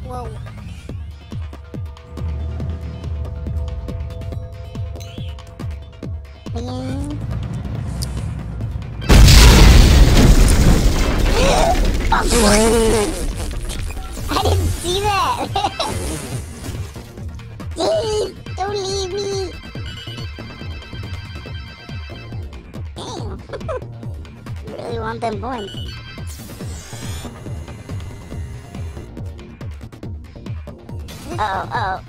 Whoa. I didn't see that. Please, don't leave me. Damn. You really want them points. Uh-oh.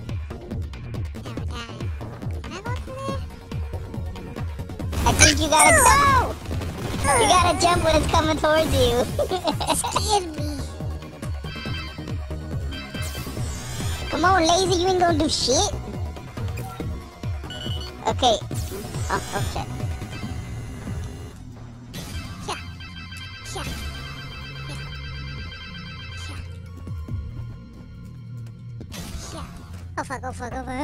I think you gotta go! You gotta jump when it's coming towards you. Scared me. Come on, lazy, you ain't gonna do shit. Okay. Oh shit. Oh fuck, oh fuck, oh fuck.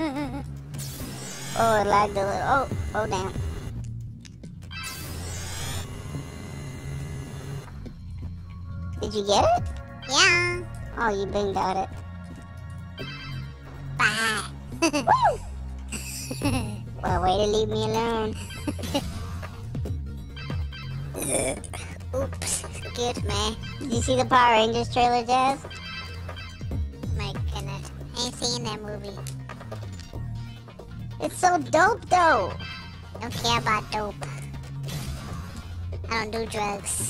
Oh, it lagged a little. Oh damn. Did you get it? Yeah. Oh, you bing got it. Bye. Well, way to leave me alone. Oops. Scared me. Did you see the Power Rangers trailer, Jazz? My goodness. I ain't seen that movie. It's so dope, though. Don't care about dope. I don't do drugs.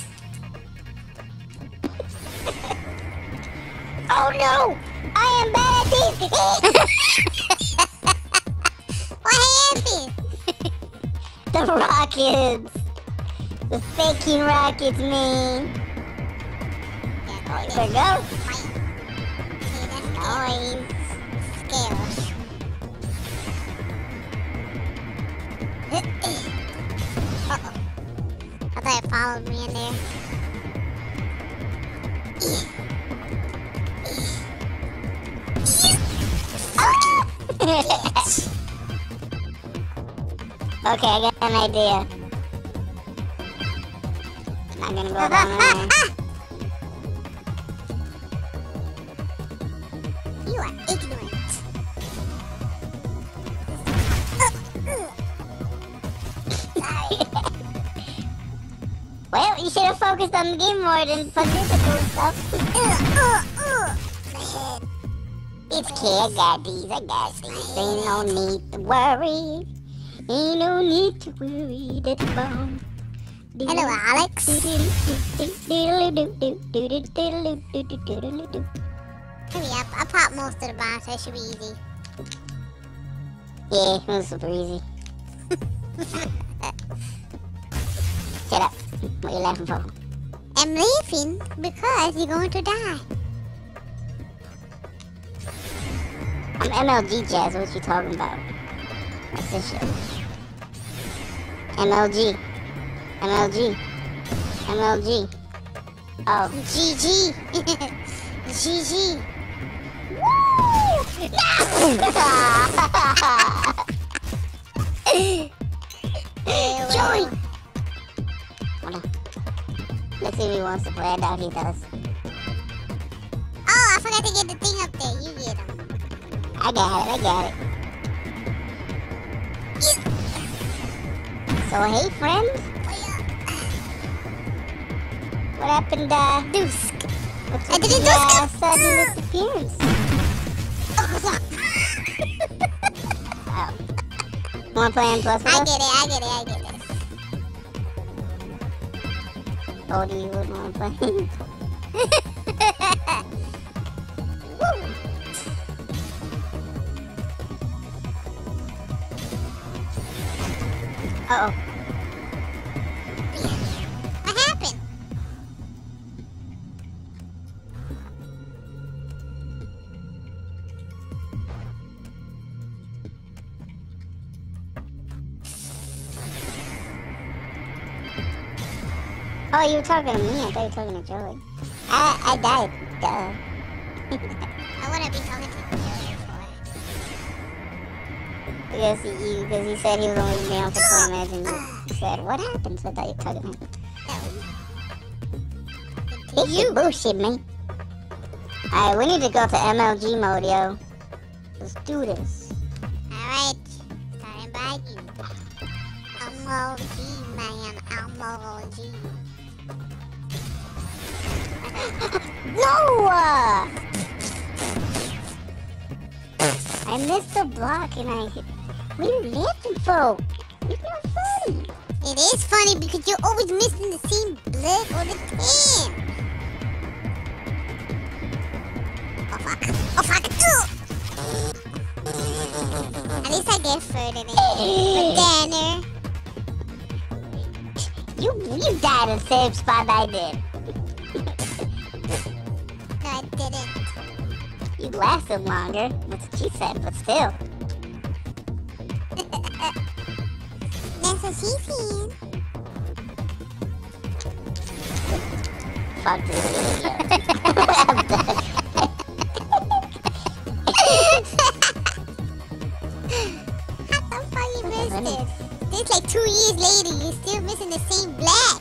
Oh no! I am bad at these. What happened? The rockets. The faking rockets, man. Yeah, There we go. See, that's Noise. scary. Uh-oh. I thought it followed me in there. Okay, I got an idea. Not gonna go down there. You are ignorant. Well, you should have focused on the game more than political stuff. It's okay, I got these. Ain't no need to worry. Ain't no need to worry. That's the bomb. Hello, Alex. Maybe I popped most of the bombs, so it should be easy. Yeah, it was super easy. Shut up. What are you laughing for? I'm leaving because you're going to die. I'm MLG, Jazz. What you talking about? What's this shit? MLG. Oh. GG. GG. Joey! Hold on. Let's see if he wants to play. I doubt he does. Oh, I forgot to get the thing up there. You get him. I got it. So, hey, friend. What happened, Dusk. What's I with didn't the, dusk. sudden disappearance? Oh. Wanna play N Plus with I us? get it. Oh, do you wanna play? Uh-oh. What happened? Oh, you were talking to me. I thought you were talking to Joey. I died. Duh. I wouldn't be talking to you for. Because he said he was only down for 20 minutes and you said, what happened? So I thought you were talking to him. It's you bullshit, man. Alright, we need to go to MLG mode, yo. Let's do this. Alright, starting by you. MLG, man. MLG. No! I missed the block and I hit. What are you laughing for? It's not funny. It is funny because you're always missing the same blood all the time. Oh fuck. Oh fuck. At least I get further than you. But Danner. You died in the same spot I did. No, I didn't. You lasted longer. That's what she said, but still. That's what she said. Fuck this video. I'm done. How the fuck you missed this? This like 2 years later, you're still missing the same black.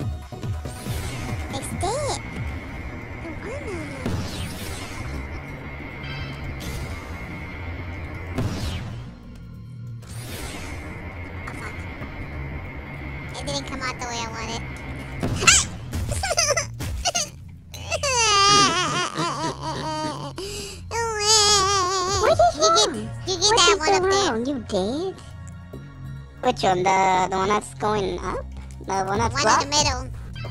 It's dead. The one on it. Oh fuck. It didn't come out the way I wanted. You get that one up there. You did? Which one? The one that's going up? The one that's One blocked? in the middle.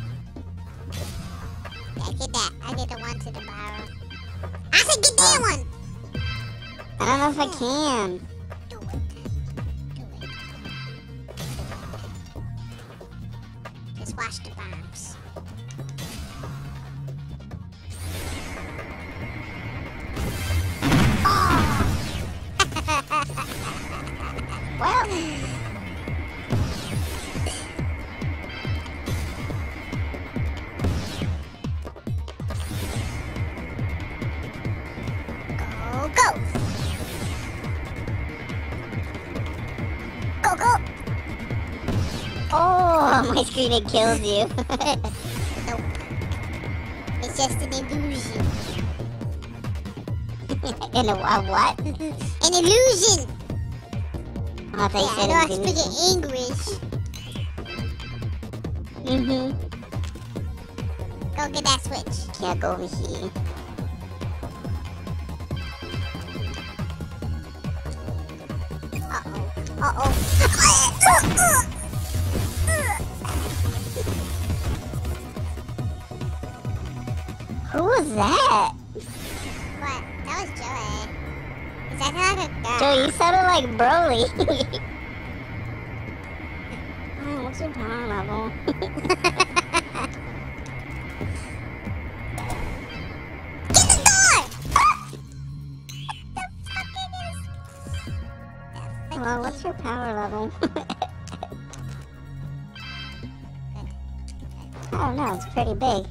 Yeah, I get that. I get the one to the bottom. I said get that one. I don't know if I can. Do it. Do it. Just watch the bombs. Well, Go, go. Go, go. oh, my screen it kills you. Nope. It's just an illusion. In a what? An illusion. I thought you Yeah, I said know I it speak was English. Go get that switch. Can't go over here. Uh-oh. Who was that? What? That was Joey. Is that like a girl? Joe, you sounded like Broly. Oh, what's your power level? Get the door! Well, what's your power level? I don't know, it's pretty big.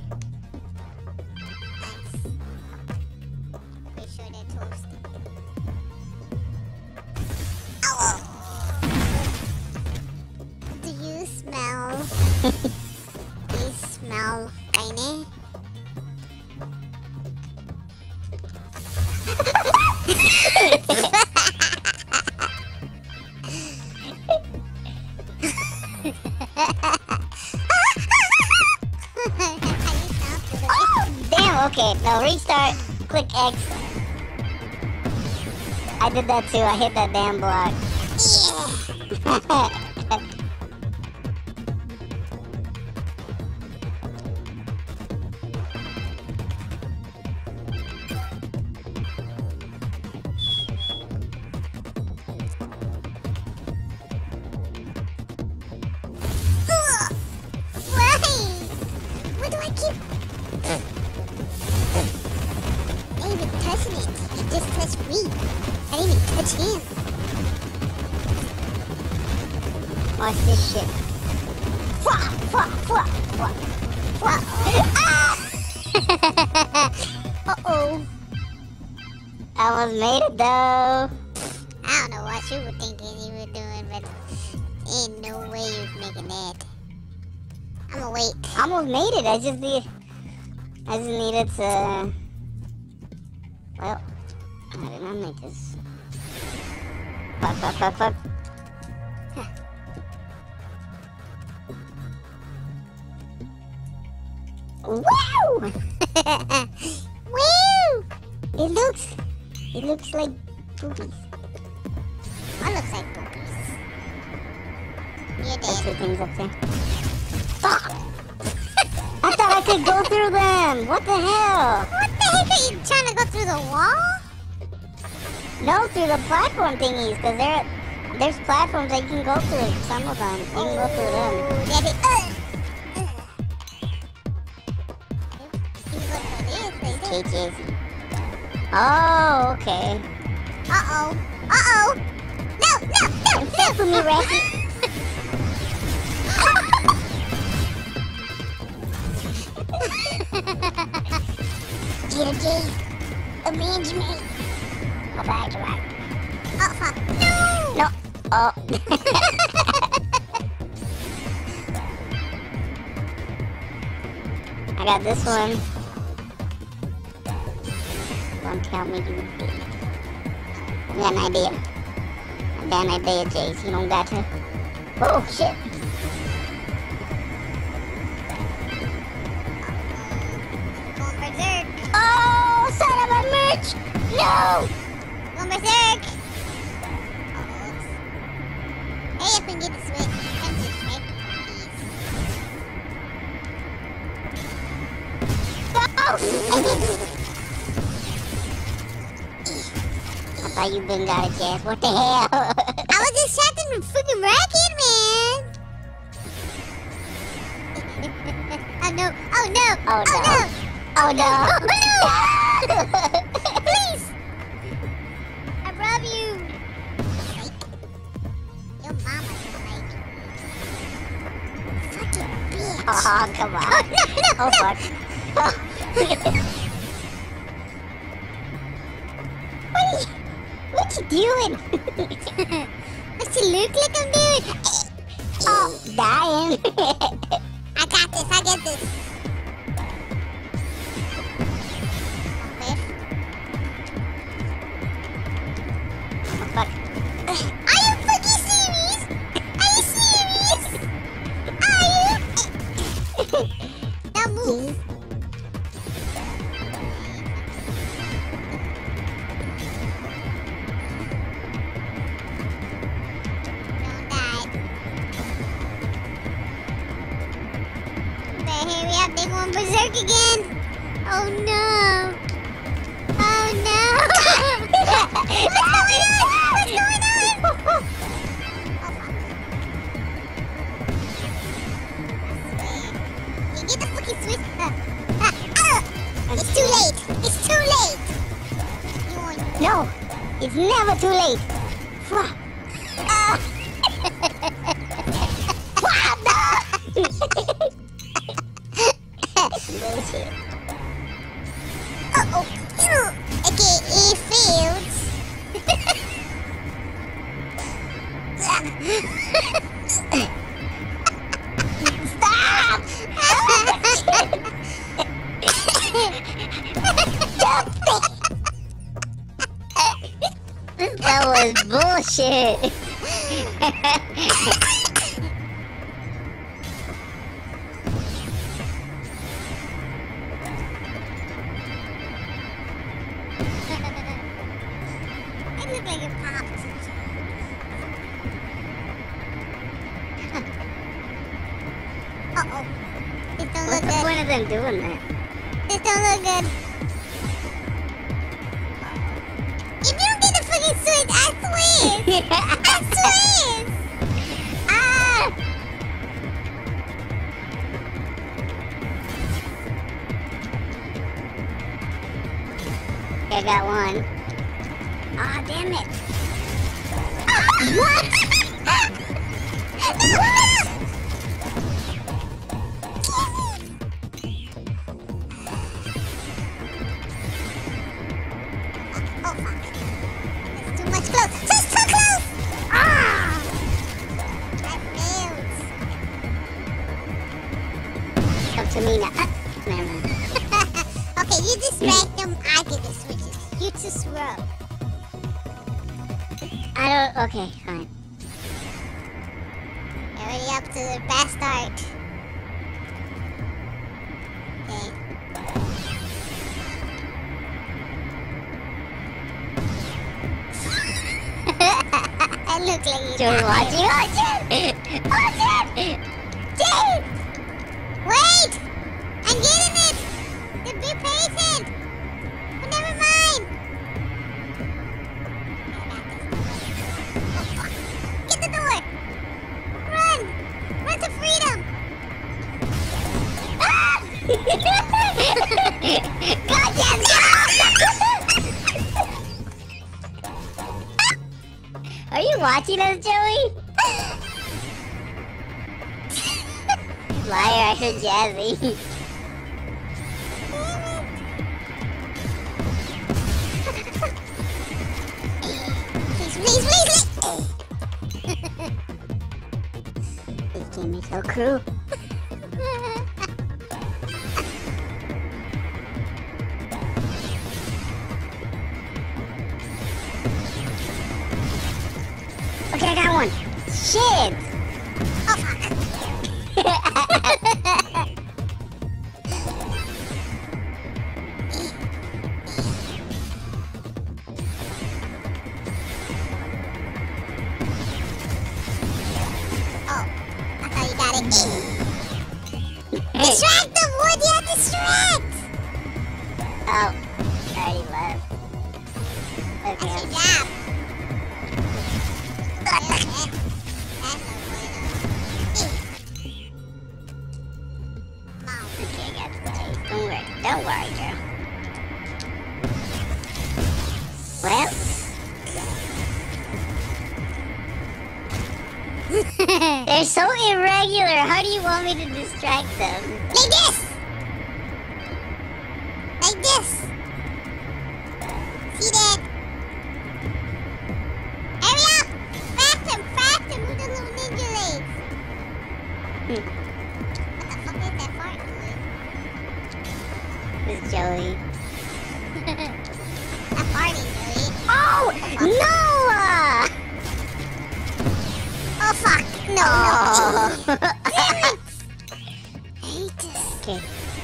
Pretty sure they're toasted. Ow! Do you smell? Do you smell rainy? Damn, okay, no, restart, click X. I did that too, I hit that damn block. Why? What do I keep? I ain't even touching it. He just touched me. I didn't even touch him. Watch this shit. Fuck, fuck, fuck, fuck, fuck. Uh-oh. I almost made it though. I don't know what you were thinking you were doing, but ain't no way you was making that. I'ma wait. I almost made it. I just needed to Well, how did I make this? Fuck, fuck, fuck, fuck. Wow! Woo! It looks like boobies. That looks like boobies. You're There's dead. two things up there. Fuck! I thought I could go through them! What the hell? What the heck are you trying to go through the wall? No, through the platform thingies, because there's platforms that you can go through. Some of them. You can go through them. Oh, that is. Teaches. Oh, okay. Uh-oh. Uh-oh. No, no, no, Don't step with me, Ratchet. Get a G. Avenge me. Alright, alright. Oh, fuck. No! No. Oh. I got this one. Don't count me, you bitch. I got an idea. I got an idea, Jace. You don't got to. Oh, shit. Going berserk. Oh, son of a bitch! No! Going berserk. Hey, up and get the switch. Come to the switch, please. I thought you been got a chance. What the hell? I was distracted with freaking Racket, man. Oh no! Oh no! Oh, no. no! Oh, no. Oh no! Please! I love you. Your mama's like fucking bitch. Oh, come on. Oh no! No! Oh, no. fuck. What you doing? What's it look like I'm doing? Oh, dying. I got this. I get this. Okay. Oh, fuck. Are you fucking serious? Are you serious? Are you? Now move. Don't die. Better hurry up. They're going berserk again. Oh no. Oh no. What's going on? What's going on? Oh, fuck. You get the fucking switch. It's too late. It's too late. You want No, it's never too late. Fuck. Bullshit. Uh-oh. Okay, it failed. Stop! That was bullshit. It looked like it popped. Uh-oh. This don't What's look the good. point of them doing that? This don't look good. If you don't get the fucking switch, I swear. I swear. Ah! I got one. Ah, damn it. What? Oh, fuck. That's too much close. Just too close! Ah! That failed. Up to me now. Never mind. Okay, you distract them, I get the switches. You you're too slow. I don't. Okay, fine. You're already up to the best start. Okay. I look like you. Joey watching. Watch it! Watch it! Dave! Wait! I'm getting it! Be patient! But never mind! Get the door! Run! Run to freedom! Ah! God, yes, go! Are you watching us, Joey? Liar, I heard Jazzy. Please! This game is so cruel. Okay, I got one. Shit! Oh, fuck. Oh, I thought you got it. Hey. Distract them, Wood! You have to distract! Oh, I already left. That's Okay. your job. That's no bueno. Mom. Okay, I got the taste. Don't worry, girl. Well, they're so irregular. How do you want me to distract them? Like this! Like this! See that? Hurry up! Faster with the little ninja legs! Hmm. What the fuck is that fart noise? This Joey. I'm farting, Joey. Oh, Noah! Oh fuck! No, Oh. no! Damn it! I hate this. Okay.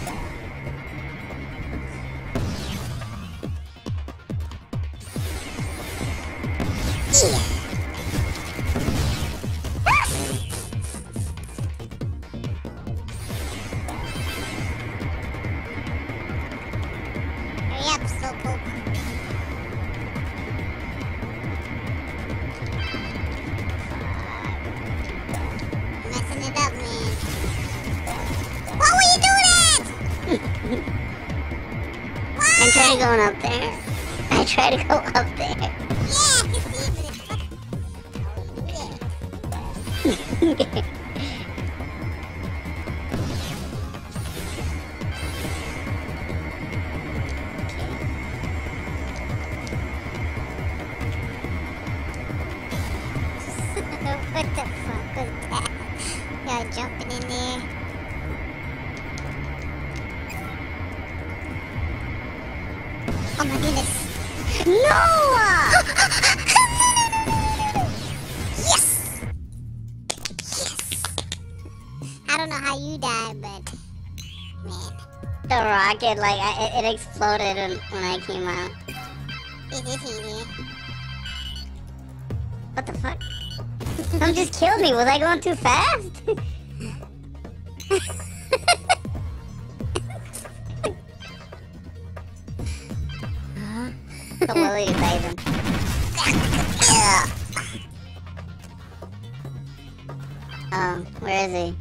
Hurry up, slowpoke. Messing it up, man. Why would you do that? Why? I'm trying to go up there. I try to go up there. Yeah, I can see, but it's fucking... Oh, you do that. What the fuck was that? Y'all jumping in there. Oh my goodness. Noah! Yes! Yes! I don't know how you died, but... Man. The rocket, like, it exploded when I came out. It is easy. What the fuck? Some just killed me. Was I going too fast? The Willie Bathing. Where is he?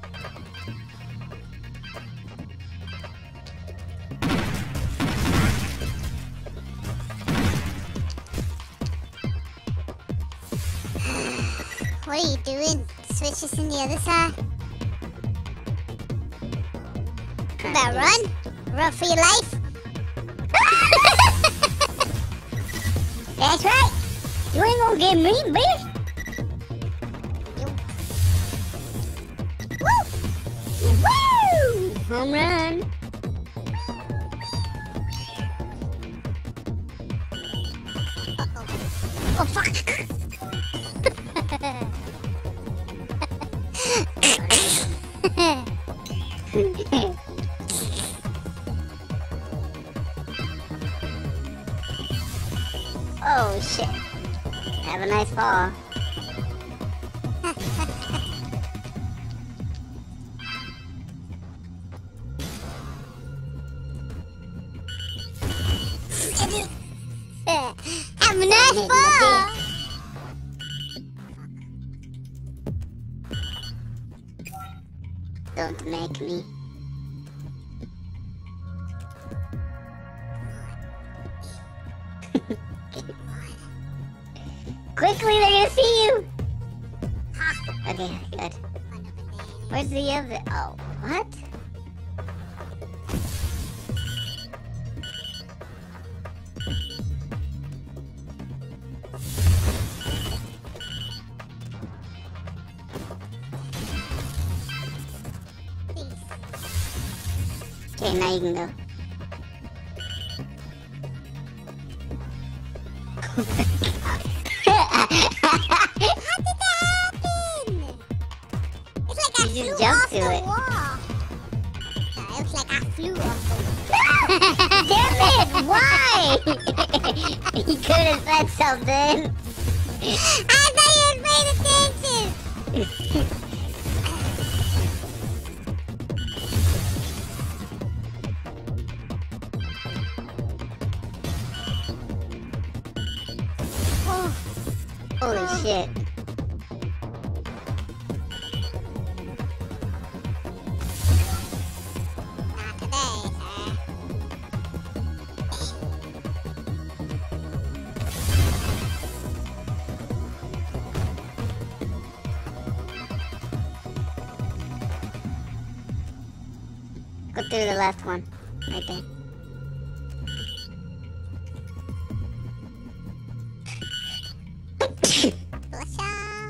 What are you doing? Switch this in the other side? You better run. Run for your life. That's right. You ain't gonna get me, bitch. Woo! Woo! Home run. Oh fuck! Oh shit. Have a nice fall. Have a nice fall! Don't make me. Quickly, they're gonna see you! Okay, good. Where's the other? Oh, what? Okay, now you can go. How did that happen? It's like I You just flew jumped off to the it. wall. No, it was like I flew off the Damn it! Why? You could have said something. I thought you had paid attention. Oh, Holy shit. not today, sir. Go through the last one. Right there. What's up?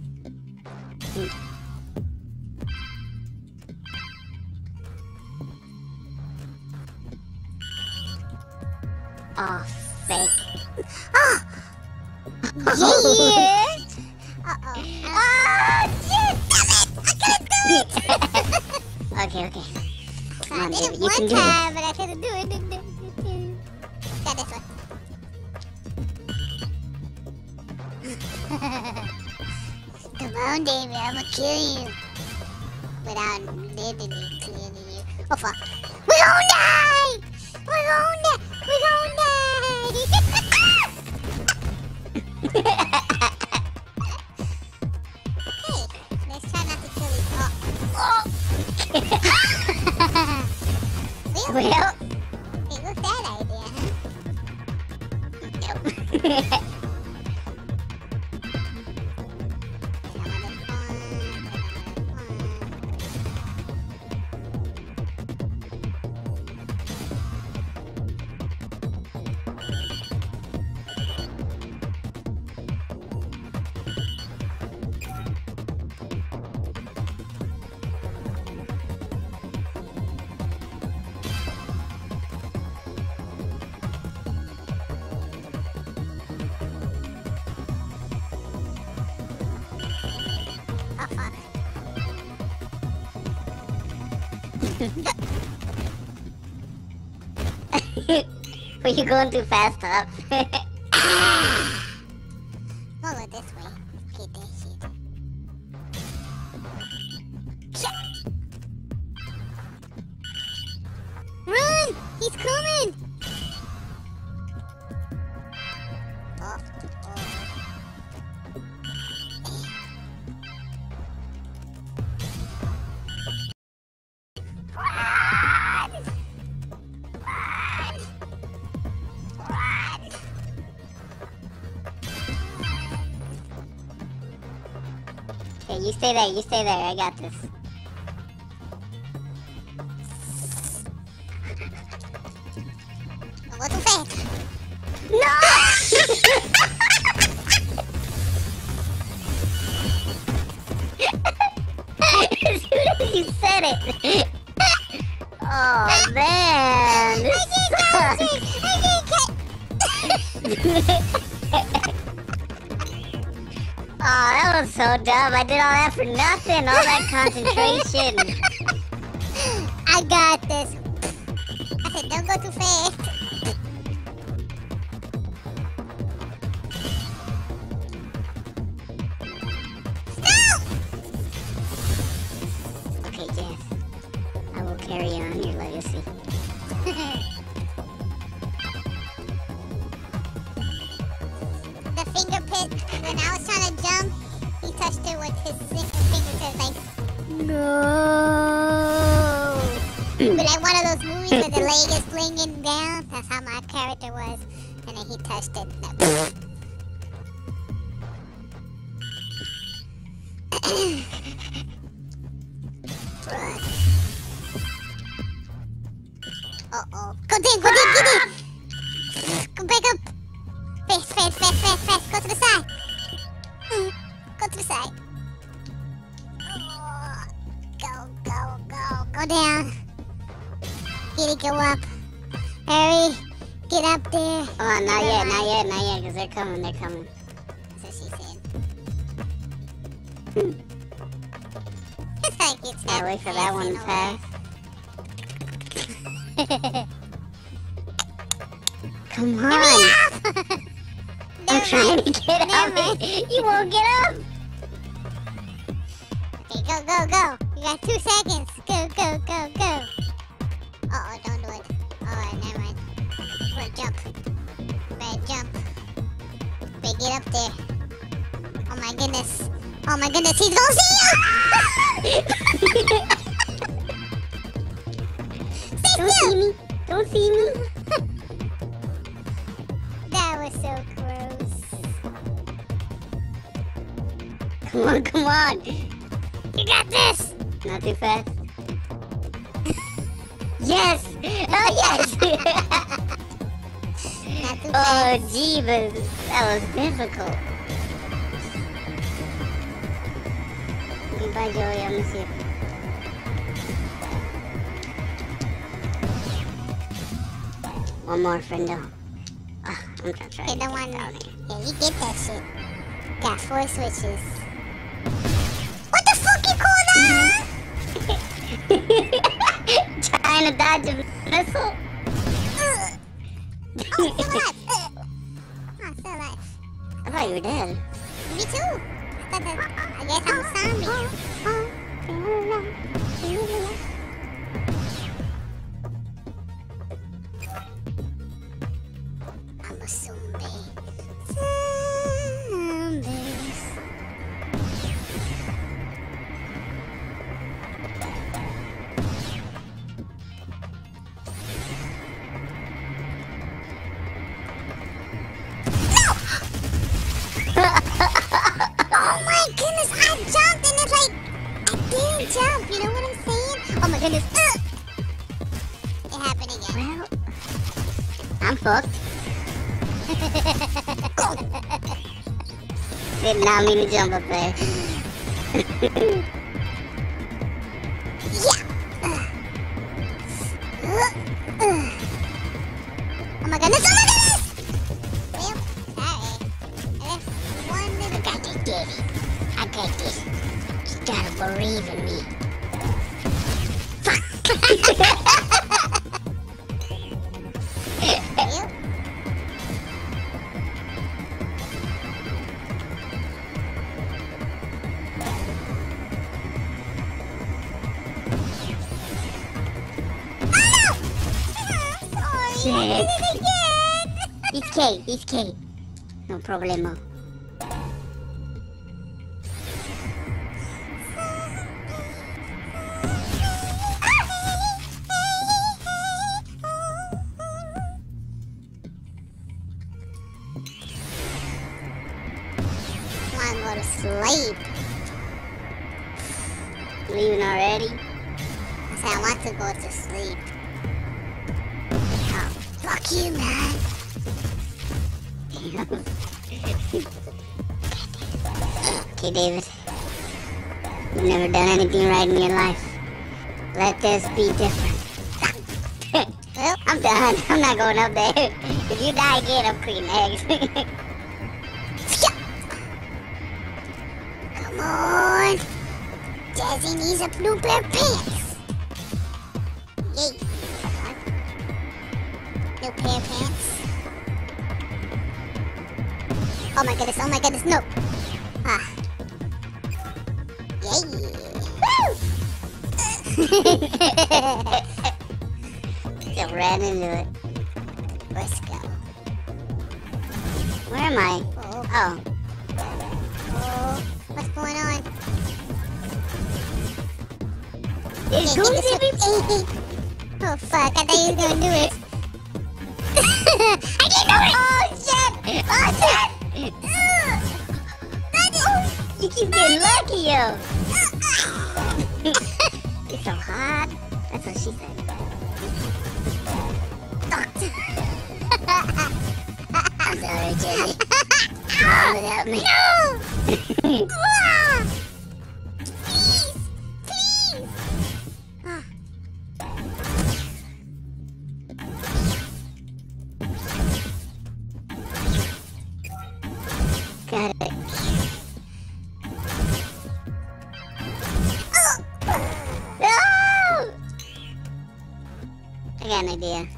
Oh, fake. Yes. Uh-oh. Oh, shit! Damn it! I couldn't do it! Okay, okay. Come I on, did David, it you one can do time, but I couldn't do it. Got this one. Come on, David, I'm gonna kill you. Without literally killing you. Oh, fuck. We're gonna die! We're gonna die! We're gonna die! Hey, let's try not to kill each other. this. Well, Well, it was that idea, huh? nope. Oh, fuck. Were you going too fast up? Roll it this way. Hit that shit. Run! He's coming! Oh, Okay, you stay there, you stay there. I got this. What the fuck? No! As soon as you said it. Oh, man. This sucks. that was so dumb. I did all that for nothing. All that concentration. I got this. I said, don't go too fast. Okay, Jess. I will carry on your legacy. The finger pit, when I was trying to jump, he touched it with his fingertips, like, no. But like one of those movies where the leg is flinging down, that's how my character was. And then he touched it. Uh-oh. Go Dave, get it! Go back up! Fast. Go to the side. Go to the side. Go down. Get it, go up. Hurry. Get up there. Oh, not yet, because they're coming. That's what she said. It's like it's not Wait for that one to pass. Come on. I'm trying to get up. You won't get up. Okay, go. You got 2 seconds. Go. Uh-oh, don't do it. Alright, never mind. Bad jump. Wait, get up there. Oh my goodness, he's gonna see you! Don't see me. That was so gross. Come on. You got this! Not too fast. Yes! Oh, yes! Not too Oh, fast. jeebus. That was difficult. Bye, Joey. I'm gonna see you. One more, friendo. I'm trying to try Okay, to the get one. down here. Yeah, you get that shit. Got 4 switches. What the fuck you call that? Trying to dodge a missile? Oh, still alive. Oh, still alive. I thought you were dead. Me too. I guess I'm a zombie. I'm a zombie. Zombies. Oh my goodness, I jumped and it's like, I didn't jump, you know what I'm saying? Oh my goodness, it happened again. Well, I'm fucked. Did not mean to jump up there. Yeah! Oh my goodness, Well, sorry. I left one I little... got this, Daddy. I got this. You gotta believe in me. Well, Shit. I did it again! He's K. No problemo. I wanna go to sleep. Leaving already? I said I want to go to sleep. Oh, fuck you, man. Okay, David. You've never done anything right in your life. Let this be different. Well, I'm done. I'm not going up there. If you die again, I'm cleaning eggs. Come on. Jazzy needs a blue pair of pants. Yay. New pair of pants. Oh my goodness, no. Ah. Yay. Woo! Just ran into it. Let's go. Where am I? Oh. Oh, what's going on? It's Get going this to be... one. Oh fuck, I thought you was gonna do it. I didn't know it! Oh shit! You keep getting lucky, yo. It's so hot. That's what she said. I'm sorry, Jenny. Without me. No! Ah! Please! Please! Ah. Got it. No! I got an idea.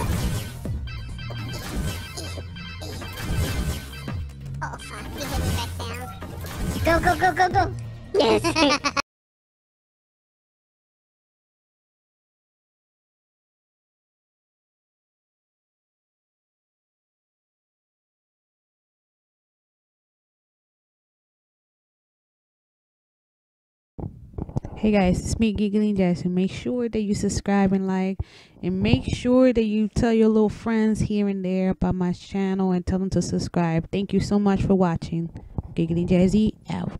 Oh fuck, you hit me back down. Go, go, go, go, go. Yes. Hey guys, it's me, Giggling Jackson. Make sure that you subscribe and like, and make sure that you tell your little friends here and there about my channel and tell them to subscribe. Thank you so much for watching. Giggling Jazzy out.